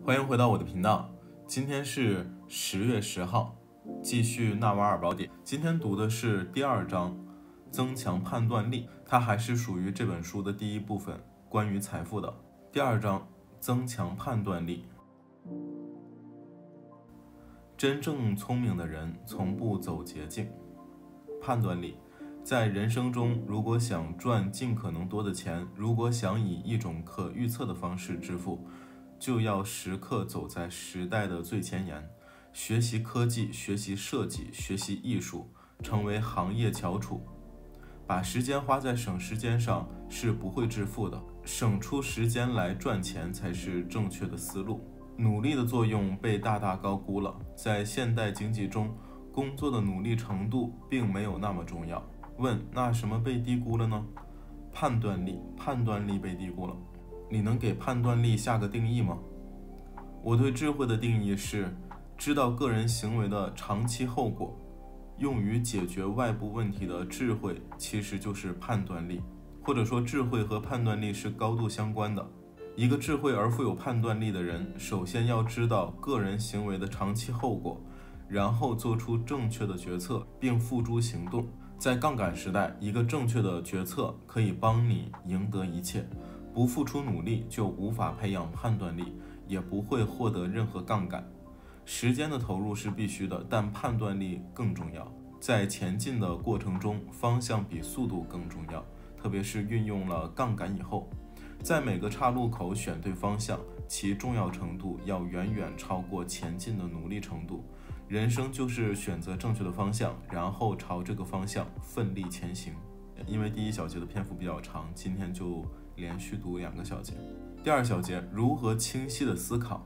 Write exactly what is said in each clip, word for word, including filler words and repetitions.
欢迎回到我的频道，今天是十月十号，继续纳瓦尔宝典。今天读的是第二章，增强判断力，它还是属于这本书的第一部分，关于财富的。第二章，增强判断力。真正聪明的人从不走捷径。判断力，在人生中，如果想赚尽可能多的钱，如果想以一种可预测的方式致富，就要时刻走在时代的最前沿，学习科技，学习设计，学习艺术，成为行业翘楚。把时间花在省时间上是不会致富的，省出时间来赚钱才是正确的思路。努力的作用被大大高估了，在现代经济中，工作的努力程度并没有那么重要。问，那什么被低估了呢？判断力，判断力被低估了。你能给判断力下个定义吗？我对智慧的定义是，知道个人行为的长期后果，用于解决外部问题的智慧其实就是判断力，或者说智慧和判断力是高度相关的。一个智慧而富有判断力的人，首先要知道个人行为的长期后果，然后做出正确的决策并付诸行动。在杠杆时代，一个正确的决策可以帮你赢得一切，不付出努力就无法培养判断力，也不会获得任何杠杆。时间的投入是必须的，但判断力更重要。在前进的过程中，方向比速度更重要，特别是运用了杠杆以后，在每个岔路口选对方向，其重要程度要远远超过前进的努力程度。人生就是选择正确的方向，然后朝这个方向奋力前行。因为第一小节的篇幅比较长，今天就连续读两个小节。第二小节，如何清晰的思考。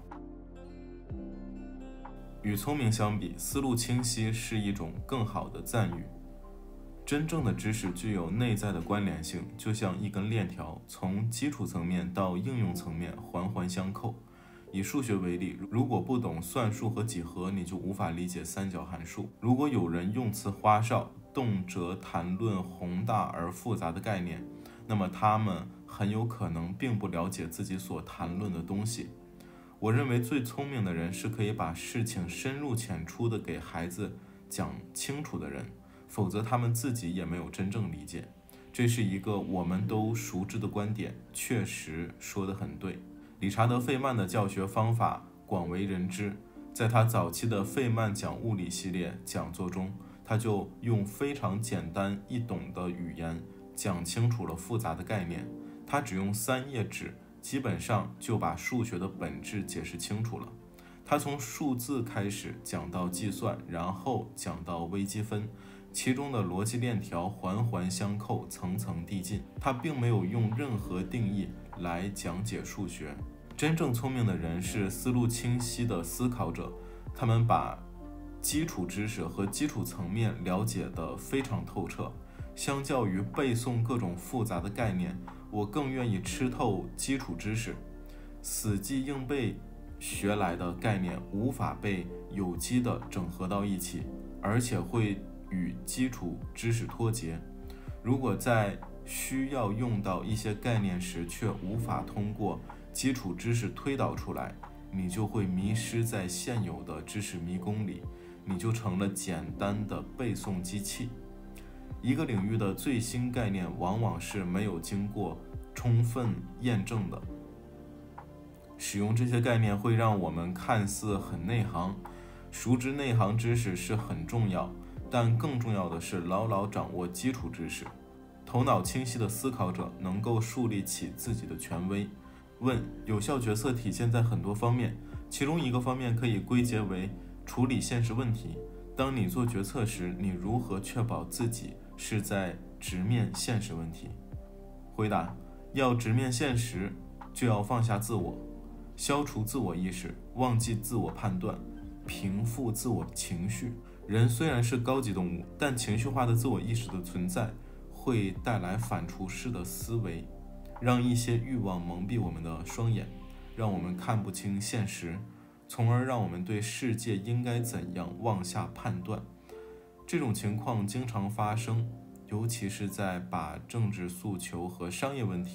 与聪明相比，思路清晰是一种更好的赞誉。真正的知识具有内在的关联性，就像一根链条，从基础层面到应用层面环环相扣。以数学为例，如果不懂算术和几何，你就无法理解三角函数。如果有人用词花哨，动辄谈论宏大而复杂的概念，那么他们很有可能并不了解自己所谈论的东西。我认为最聪明的人是可以把事情深入浅出地给孩子讲清楚的人，否则他们自己也没有真正理解。这是一个我们都熟知的观点，确实说得很对。理查德·费曼的教学方法广为人知，在他早期的费曼讲物理系列讲座中，他就用非常简单易懂的语言讲清楚了复杂的概念。他只用三页纸，基本上就把数学的本质解释清楚了。他从数字开始讲到计算，然后讲到微积分，其中的逻辑链条环环相扣，层层递进。他并没有用任何定义来讲解数学。真正聪明的人是思路清晰的思考者，他们把基础知识和基础层面了解得非常透彻。相较于背诵各种复杂的概念，我更愿意吃透基础知识。死记硬背学来的概念无法被有机地整合到一起，而且会与基础知识脱节。如果在需要用到一些概念时却无法通过基础知识推导出来，你就会迷失在现有的知识迷宫里，你就成了简单的背诵机器。一个领域的最新概念往往是没有经过充分验证的。使用这些概念会让我们看似很内行，熟知内行知识是很重要，但更重要的是牢牢掌握基础知识。头脑清晰的思考者能够树立起自己的权威。问，有效决策体现在很多方面，其中一个方面可以归结为处理现实问题。当你做决策时，你如何确保自己是在直面现实问题？回答，要直面现实，就要放下自我，消除自我意识，忘记自我判断，平复自我情绪。人虽然是高级动物，但情绪化的自我意识的存在会带来反刍式的思维，让一些欲望蒙蔽我们的双眼，让我们看不清现实，从而让我们对世界应该怎样妄下判断。这种情况经常发生，尤其是在把政治诉求和商业问题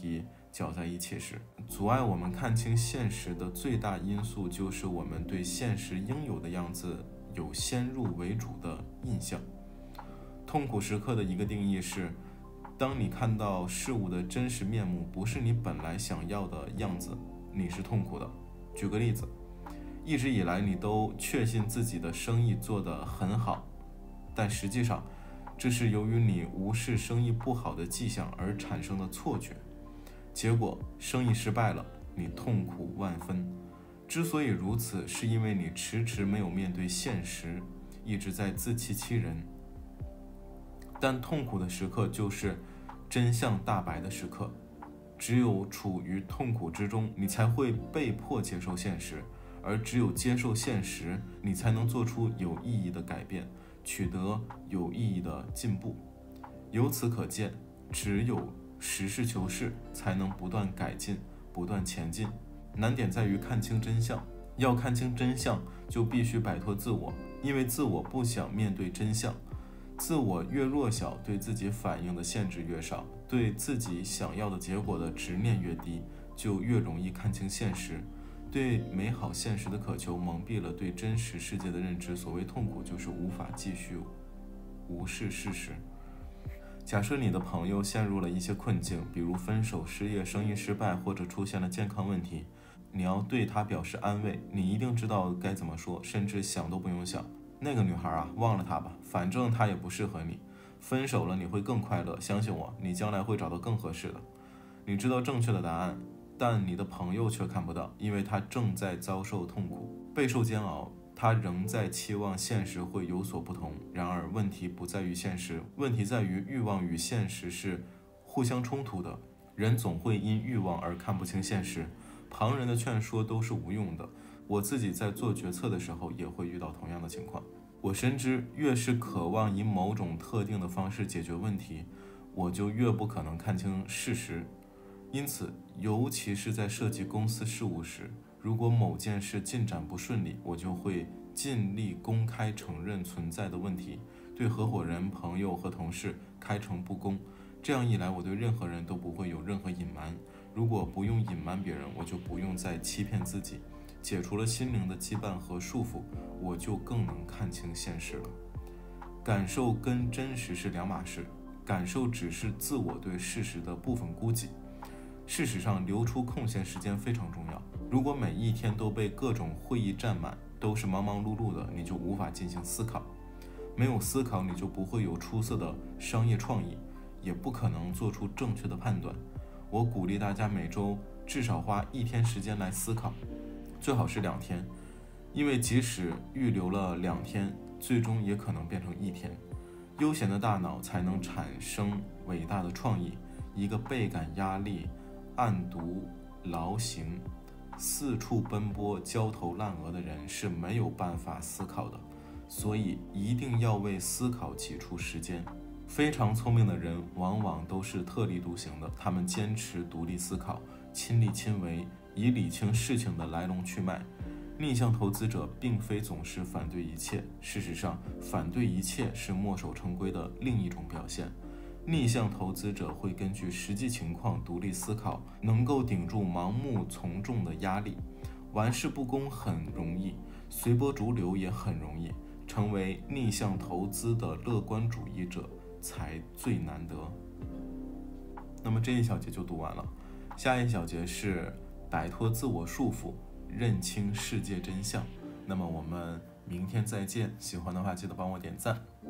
搅在一起时，阻碍我们看清现实的最大因素就是我们对现实应有的样子有先入为主的印象。痛苦时刻的一个定义是，当你看到事物的真实面目不是你本来想要的样子，你是痛苦的。举个例子，一直以来你都确信自己的生意做得很好，但实际上这是由于你无视生意不好的迹象而产生的错觉，结果生意失败了，你痛苦万分。之所以如此，是因为你迟迟没有面对现实，一直在自欺欺人。但痛苦的时刻就是真相大白的时刻，只有处于痛苦之中，你才会被迫接受现实，而只有接受现实，你才能做出有意义的改变，取得有意义的进步。由此可见，只有实事求是，才能不断改进，不断前进。难点在于看清真相，要看清真相，就必须摆脱自我，因为自我不想面对真相。自我越弱小，对自己反应的限制越少，对自己想要的结果的执念越低，就越容易看清现实。对美好现实的渴求蒙蔽了对真实世界的认知，所谓痛苦就是无法继续无视事实。假设你的朋友陷入了一些困境，比如分手、失业、生意失败，或者出现了健康问题，你要对他表示安慰，你一定知道该怎么说，甚至想都不用想。那个女孩啊，忘了她吧，反正她也不适合你。分手了你会更快乐，相信我，你将来会找到更合适的。你知道正确的答案，但你的朋友却看不到，因为他正在遭受痛苦，备受煎熬。他仍在期望现实会有所不同，然而问题不在于现实，问题在于欲望与现实是互相冲突的。人总会因欲望而看不清现实，旁人的劝说都是无用的。我自己在做决策的时候也会遇到同样的情况。我深知，越是渴望以某种特定的方式解决问题，我就越不可能看清事实。因此，尤其是在涉及公司事务时，如果某件事进展不顺利，我就会尽力公开承认存在的问题，对合伙人、朋友和同事开诚布公。这样一来，我对任何人都不会有任何隐瞒。如果不用隐瞒别人，我就不用再欺骗自己。解除了心灵的羁绊和束缚，我就更能看清现实了。感受跟真实是两码事，感受只是自我对事实的部分估计。事实上，留出空闲时间非常重要。如果每一天都被各种会议占满，都是忙忙碌碌的，你就无法进行思考。没有思考，你就不会有出色的商业创意，也不可能做出正确的判断。我鼓励大家每周至少花一天时间来思考，最好是两天，因为即使预留了两天，最终也可能变成一天。悠闲的大脑才能产生伟大的创意。一个倍感压力、暗读劳形、四处奔波、焦头烂额的人是没有办法思考的，所以一定要为思考挤出时间。非常聪明的人往往都是特立独行的，他们坚持独立思考，亲力亲为，以理清事情的来龙去脉。逆向投资者并非总是反对一切，事实上，反对一切是墨守成规的另一种表现。逆向投资者会根据实际情况独立思考，能够顶住盲目从众的压力。玩世不恭很容易，随波逐流也很容易，成为逆向投资的乐观主义者才最难得。那么这一小节就读完了，下一小节是摆脱自我束缚，认清世界真相。那么我们明天再见，喜欢的话记得帮我点赞。